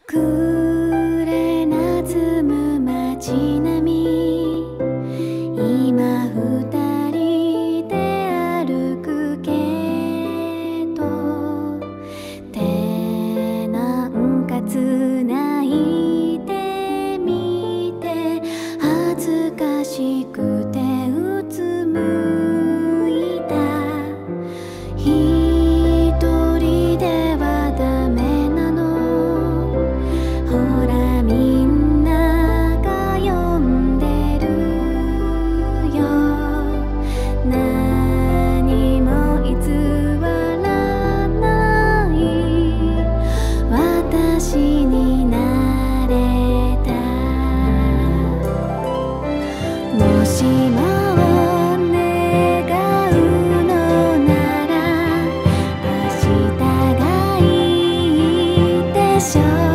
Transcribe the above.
暮れなずむ街並み、今二人で歩くけど、手なんかつないでみて、恥ずかしくてうつむいた。一人ではダメなの、ほらみんなが呼んでるよ。何も偽らない私になれた。もしも願うのなら明日がいいでしょう。